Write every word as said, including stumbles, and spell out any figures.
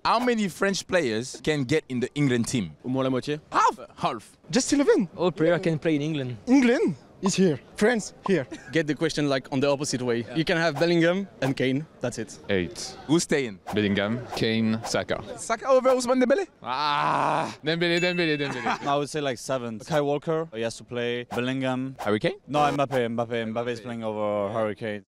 How many French players can get in the England team? Au moins la moitié. Half. Half. Just eleven. All player can play in England. England is here. France here. Get the question like on the opposite way. Yeah. You can have Bellingham and Kane. That's it. Eight. Who's staying? Bellingham, Kane, Saka. Saka over Ousmane Dembele? Ah, Dembele, Dembele, Dembele. I would say like seven. Kyle Walker, he has to play. Bellingham. Harry Kane? No, Mbappe, Mbappe. Mbappe is playing over Harry Kane.